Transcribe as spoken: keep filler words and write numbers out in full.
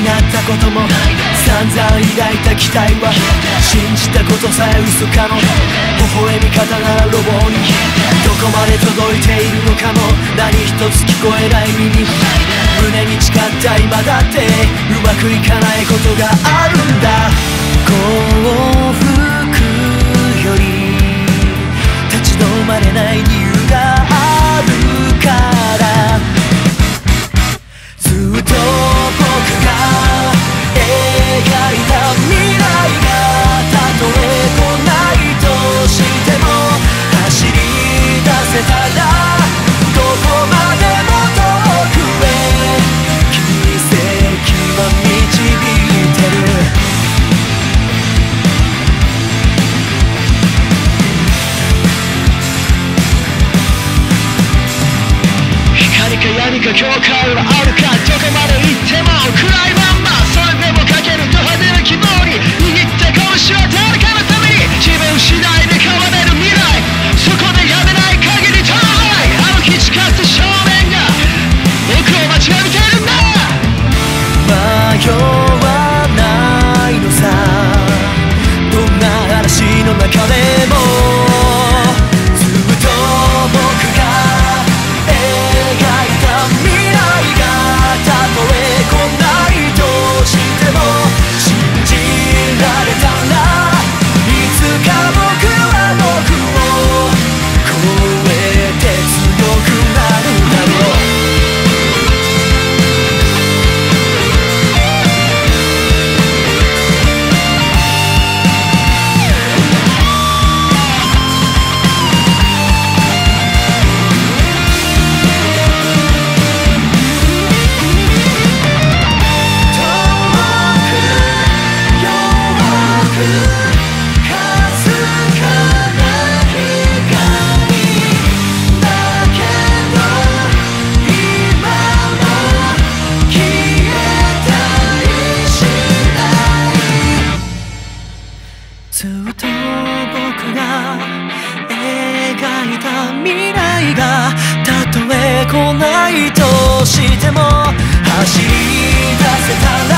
なったことも散々抱いた期待は信じたことさえ嘘かの微笑み方なら路傍にどこまで届いているのかも何一つ聞こえない耳胸に誓った今だってうまくいかないことがあるんだ幸福より立ち止まれない理由があるからずっと僕が描いた未来がたとえ来ないとしても走り出せたらどこまでも遠くへ奇跡は導いてる光か闇か境界はあるかどこまで行っても暗いまんまそれでもかけるド派手な希望に握った拳は誰かのために自分次第で変われる未来そこでやめない限り足らないあの日誓った少年が僕を待ちわびてるんだ迷わないのさどんな嵐の中でもずっと僕が描いた未来がたとえ来ないとしても走り出せたら